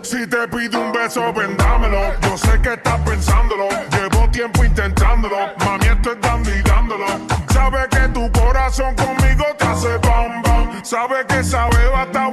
Si te pido un beso, vendámelo. Yo sé que estás pensándolo. Llevo tiempo intentándolo. Mami, esto es dando y dándolo. Sabe que tu corazón conmigo te hace bam bam. Sabe que esa beba está